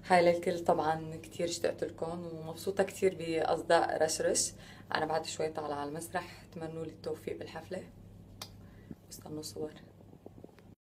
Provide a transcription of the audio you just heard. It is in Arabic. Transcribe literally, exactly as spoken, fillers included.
هاي للكل طبعا كتير اشتقت لكم ومبسوطة كتير بأصداء رشرش. أنا بعد شوي طالعة على المسرح، تمنوا لي التوفيق بالحفلة واستنوا صور.